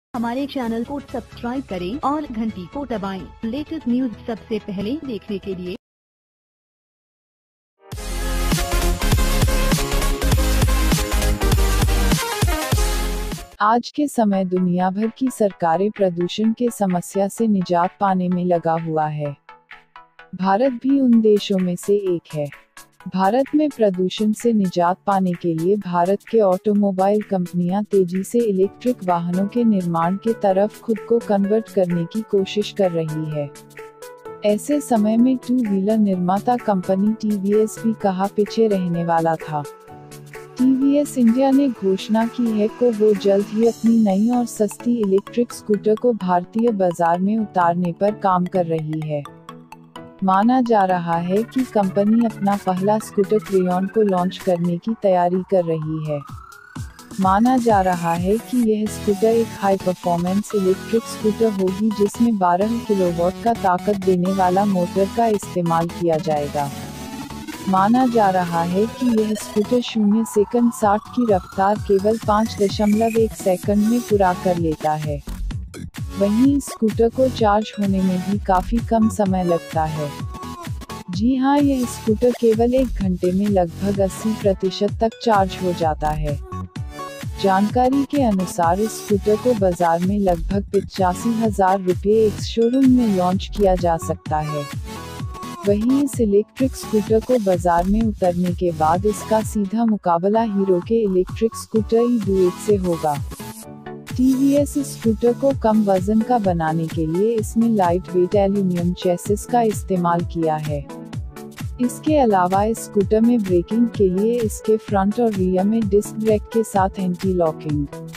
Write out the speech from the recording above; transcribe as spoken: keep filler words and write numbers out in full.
हमारे चैनल को सब्सक्राइब करें और घंटी को दबाएं। लेटेस्ट न्यूज सबसे पहले देखने के लिए। आज के समय दुनिया भर की सरकारें प्रदूषण के समस्या से निजात पाने में लगा हुआ है। भारत भी उन देशों में से एक है। भारत में प्रदूषण से निजात पाने के लिए भारत के ऑटोमोबाइल कंपनियां तेजी से इलेक्ट्रिक वाहनों के निर्माण के तरफ खुद को कन्वर्ट करने की कोशिश कर रही है। ऐसे समय में टू व्हीलर निर्माता कंपनी टीवीएस भी कहाँ पीछे रहने वाला था। टीवीएस इंडिया ने घोषणा की है कि वो जल्द ही अपनी नई और सस्ती इलेक्ट्रिक स्कूटर को भारतीय बाजार में उतारने पर काम कर रही है। माना जा रहा है कि कंपनी अपना पहला स्कूटर क्रेयॉन को लॉन्च करने की तैयारी कर रही है। माना जा रहा है कि यह स्कूटर एक हाई परफॉर्मेंस इलेक्ट्रिक स्कूटर होगी जिसमें बारह किलोवाट का ताकत देने वाला मोटर का इस्तेमाल किया जाएगा। माना जा रहा है कि यह स्कूटर शून्य सेकंड साठ की रफ्तार केवल पाँच दशमलव एक सेकंड में पूरा कर लेता है। वहीं स्कूटर को चार्ज होने में भी काफी कम समय लगता है। जी हां, यह स्कूटर केवल एक घंटे में लगभग अस्सी प्रतिशत तक चार्ज हो जाता है। जानकारी के अनुसार इस स्कूटर को बाजार में लगभग पिचासी हजार रुपये एक शोरूम में लॉन्च किया जा सकता है। वहीं इस इलेक्ट्रिक स्कूटर को बाजार में उतरने के बाद इसका सीधा मुकाबला हीरो के इलेक्ट्रिक स्कूटर ई डुएट से होगा। टीवीएस स्कूटर को कम वजन का बनाने के लिए इसमें लाइट वेट एल्यूमिनियम चेसिस का इस्तेमाल किया है। इसके अलावा इस स्कूटर में ब्रेकिंग के लिए इसके फ्रंट और रियर में डिस्क ब्रेक के साथ एंटी लॉकिंग